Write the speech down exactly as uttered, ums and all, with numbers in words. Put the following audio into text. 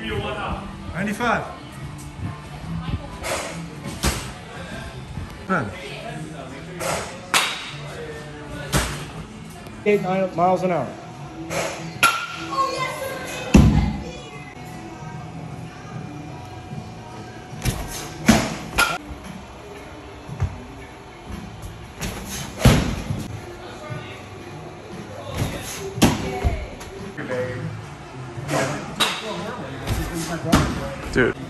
ninety-five. ten. Eight nine miles an hour. Dude.